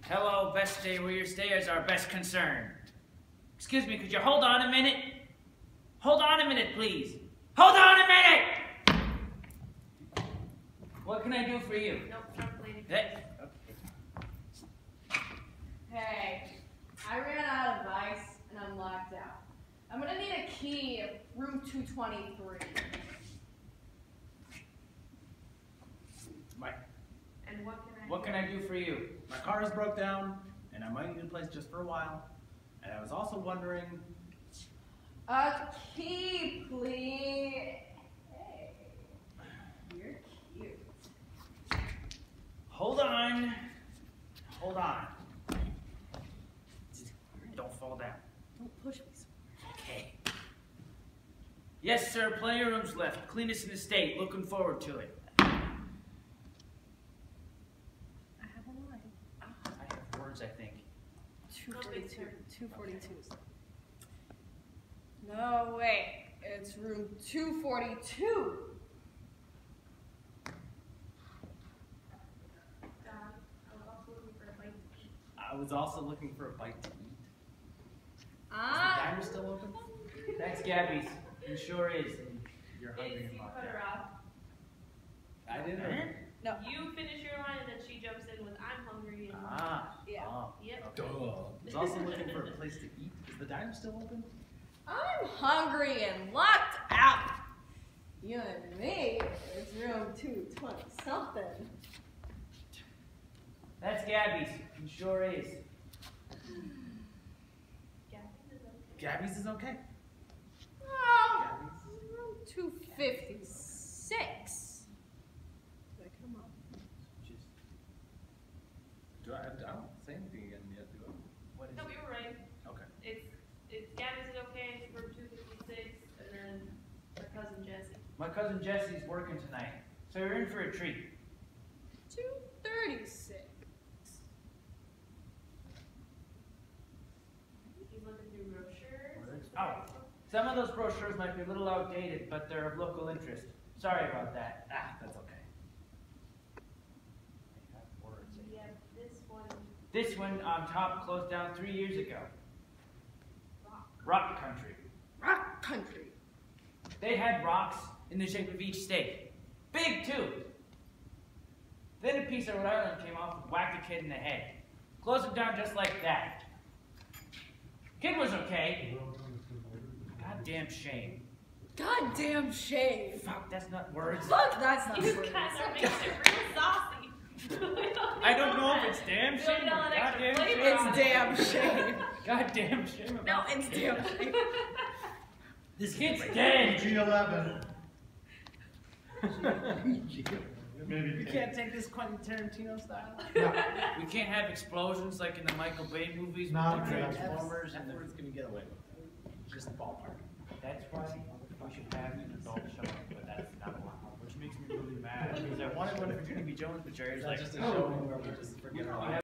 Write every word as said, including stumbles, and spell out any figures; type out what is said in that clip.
Hello, best stay where your stay is our best concern. Excuse me, could you hold on a minute? Hold on a minute, please. Hold on a minute! What can I do for you? Nope, not lady. Hey. Hey, I ran out of ice and I'm locked out. I'm gonna need a key of room two twenty-three. My, And what can I What can I do for you? my car is broke down, and I might need a place just for a while. And I was also wondering, A key, please. Hey, you're cute. Hold on. Hold on. Don't fall down. Don't push me. Okay. Yes, sir. Plenty of rooms left. Cleanest in the state. Looking forward to it. I have a line. I have words, I think. two forty-two. two forty-two. No, wait. It's room two forty-two. Dad, I was also looking for a bite to eat. I was also looking for a bite to eat. Is the Ah. diner still open? That's Gabby's. It sure is. You're hungry It's and you locked cut her out. off. I didn't. Huh? No. You finish your line and then she jumps in with I'm hungry and Ah. Yeah. Oh, Yep. okay. I was also looking for a place to eat. Is the diner still open? I'm hungry and locked out. You and me, it's room two twenty something. That's Gabby's. It sure is. Gabby's is okay. Gabby's is okay. Oh, Gabby's. room two fifty-six. Come on. Jeez. Do I, I don't say anything again yet, do I? What is No, it? you were right. Okay. It's it's Gabby's is okay, room two fifty-six, and then her cousin Jessie. My cousin Jesse's working tonight, so you're in for a treat. two thirty-six. He's looking through brochures. Oh. Some of those brochures might be a little outdated, but they're of local interest. Sorry about that. Ah, that's okay. I have words. Yeah, this one. This one on top closed down three years ago. Rock. Rock country. Rock country. They had rocks in the shape of each state. Big, too. Then a piece of Rhode Island came off and whacked a kid in the head. Closed it down just like that. Kid was okay. Goddamn shame. Goddamn shame. Fuck, that's not words. Fuck, that's not You words. guys are making it real saucy. I don't know if it's damn Don't shame yell or an extra goddamn flavor shame. on It's it. damn shame. Goddamn shame about No, it's damn shame. This kid's dead. G eleven. Maybe you Maybe. can't take this Quentin Tarantino style. We can't have explosions like in the Michael Bay movies No, with the okay. Transformers and the... Everyone's gonna get away with it. Just ballpark. That's why we should have an adult show, but that's not allowed, which makes me really mad. Because I wanted one for Judy B. Jones, but Jerry's like, Just a show where we just forget our lives.